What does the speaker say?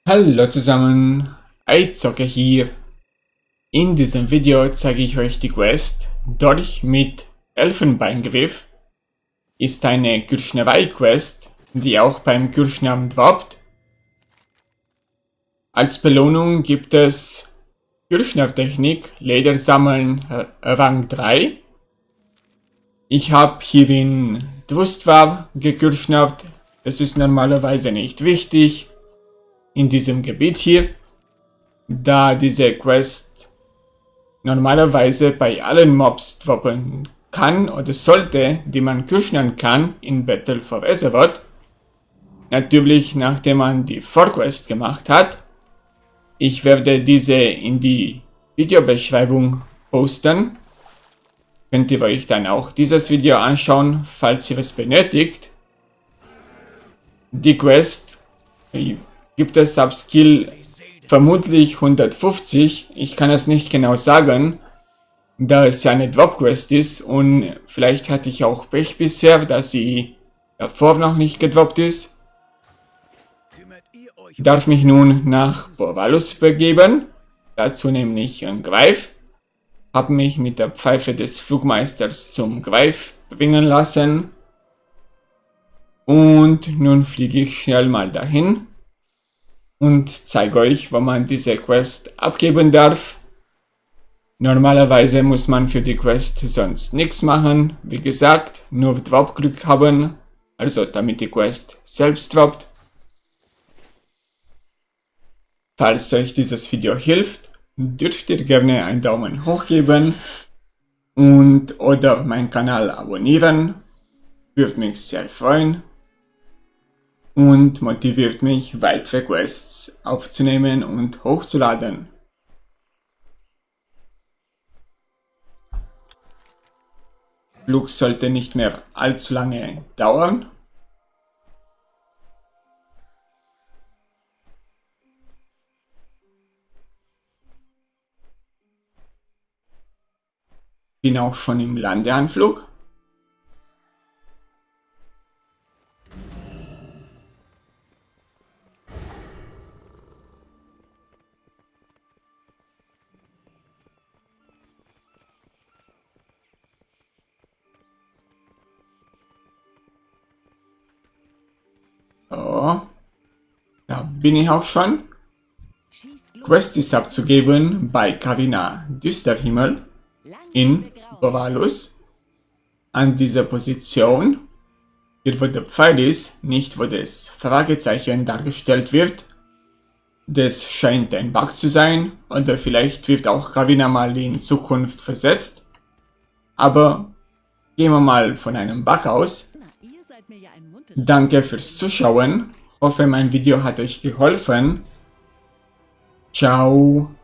Hallo zusammen, iZocker hier. In diesem Video zeige ich euch die Quest Dolch mit Elfenbeingriff. Ist eine Gürschnerei-Quest, die auch beim Gürschnern droppt. Als Belohnung gibt es Gürschnertechnik, Leder sammeln Rang 3. Ich habe hierin Drustvar gegürschnert. Das ist normalerweise nicht wichtig in diesem Gebiet hier, da diese Quest normalerweise bei allen Mobs droppen kann oder sollte, die man gürschnern kann in Battle for Azeroth. Natürlich nachdem man die Vorquest gemacht hat. Ich werde diese in die Videobeschreibung posten. Könnt ihr euch dann auch dieses Video anschauen, falls ihr es benötigt. Die Quest gibt es ab Skill vermutlich 150. Ich kann es nicht genau sagen, da es ja eine Drop-Quest ist und vielleicht hatte ich auch Pech bisher, dass sie davor noch nicht gedroppt ist. Ich darf mich nun nach Borvalus begeben, dazu nämlich ein Greif. Habe mich mit der Pfeife des Flugmeisters zum Greif bringen lassen. Und nun fliege ich schnell mal dahin und zeige euch, wo man diese Quest abgeben darf. Normalerweise muss man für die Quest sonst nichts machen. Wie gesagt, nur Drop-Glück haben, also damit die Quest selbst droppt. Falls euch dieses Video hilft, dürft ihr gerne einen Daumen hoch geben und oder meinen Kanal abonnieren. Würde mich sehr freuen und motiviert mich, weitere Quests aufzunehmen und hochzuladen. Flug sollte nicht mehr allzu lange dauern. Bin auch schon im Landeanflug. So, da bin ich auch schon. Quest ist abzugeben bei Karina Düsterhimmel in Borvalus. An dieser Position, hier wo der Pfeil ist, nicht wo das Fragezeichen dargestellt wird. Das scheint ein Bug zu sein oder vielleicht wird auch Karina mal in Zukunft versetzt. Aber gehen wir mal von einem Bug aus. Danke fürs Zuschauen. Hoffe, mein Video hat euch geholfen. Ciao.